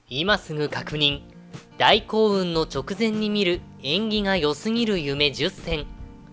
今すぐ確認。大幸運の直前に見る縁起が良すぎる夢10選。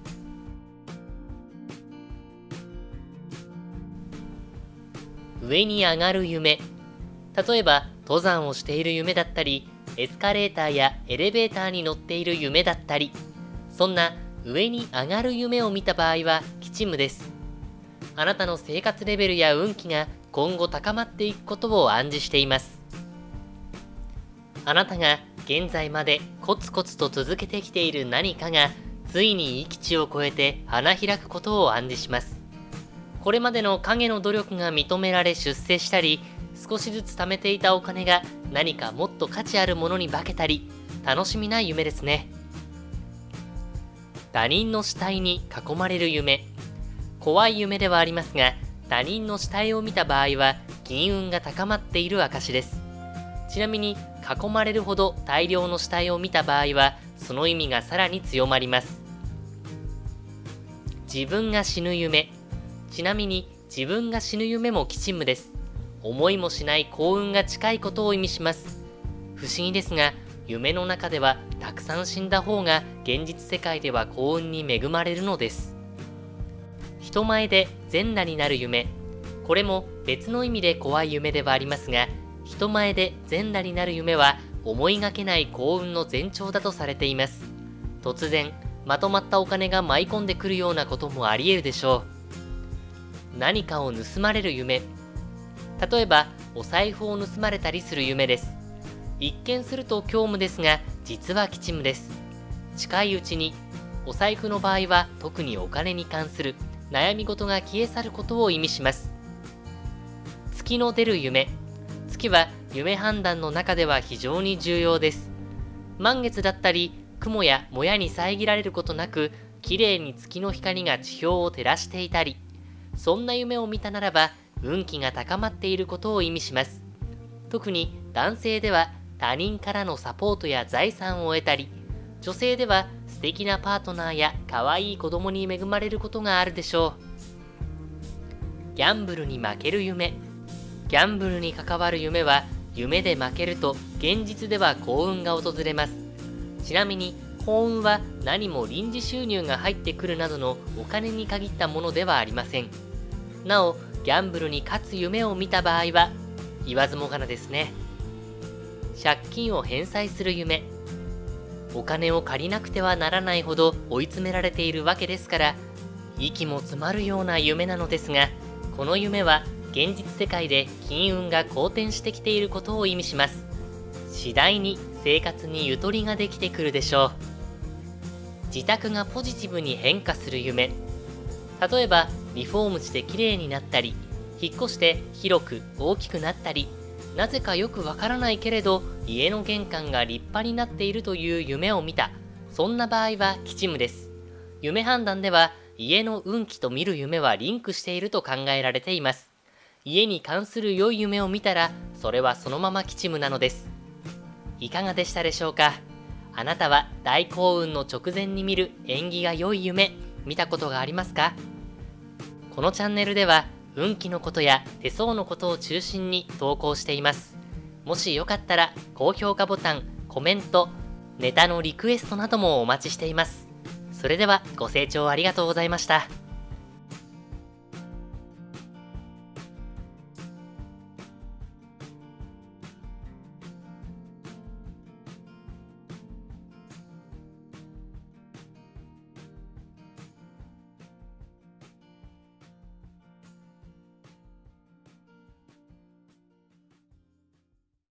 上に上がる夢。例えば登山をしている夢だったり、エスカレーターやエレベーターに乗っている夢だったり、そんな上に上がる夢を見た場合は吉夢です。あなたの生活レベルや運気が今後高まっていくことを暗示しています。あなたが現在までコツコツと続けてきている何かがついに閾値を超えて花開くことを暗示します。これまでの影の努力が認められ出世したり、少しずつ貯めていたお金が何かもっと価値あるものに化けたり、楽しみな夢ですね。他人の死体に囲まれる夢。怖い夢ではありますが、他人の死体を見た場合は金運が高まっている証です。ちなみに囲まれるほど大量の死体を見た場合はその意味がさらに強まります。自分が死ぬ夢。ちなみに自分が死ぬ夢も吉夢です。思いもしない幸運が近いことを意味します。不思議ですが、夢の中ではたくさん死んだ方が現実世界では幸運に恵まれるのです。人前で全裸になる夢。これも別の意味で怖い夢ではありますが、人前で全裸になる夢は思いがけない幸運の前兆だとされています。突然まとまったお金が舞い込んでくるようなこともあり得るでしょう。何かを盗まれる夢。例えばお財布を盗まれたりする夢です。一見すると凶夢ですが、実は吉夢です。近いうちに、お財布の場合は特にお金に関する悩み事が消え去ることを意味します。月の出る夢。月は夢判断の中では非常に重要です。満月だったり、雲やもやに遮られることなく、きれいに月の光が地表を照らしていたり、そんな夢を見たならば、運気が高まっていることを意味します。特に男性では他人からのサポートや財産を得たり、女性では素敵なパートナーや可愛い子供に恵まれることがあるでしょう。ギャンブルに負ける夢。ギャンブルに関わる夢は、夢で負けると現実では幸運が訪れます。ちなみに幸運は何も臨時収入が入ってくるなどのお金に限ったものではありません。なお、ギャンブルに勝つ夢を見た場合は言わずもがなですね。借金を返済する夢。お金を借りなくてはならないほど追い詰められているわけですから、息も詰まるような夢なのですが、この夢は現実世界で金運が好転してきていることを意味します。次第に生活にゆとりができてくるでしょう。自宅がポジティブに変化する夢。例えばリフォームしてきれいになったり、引っ越して広く大きくなったり、なぜかよくわからないけれど家の玄関が立派になっているという夢を見た。そんな場合は吉夢です。夢判断では家の運気と見る夢はリンクしていると考えられています。家に関する良い夢を見たら、それはそのまま吉夢なのです。いかがでしたでしょうか。あなたは大幸運の直前に見る縁起が良い夢、見たことがありますか？このチャンネルでは運気のことや手相のことを中心に投稿しています。もしよかったら高評価ボタン、コメント、ネタのリクエストなどもお待ちしています。それではご清聴ありがとうございました。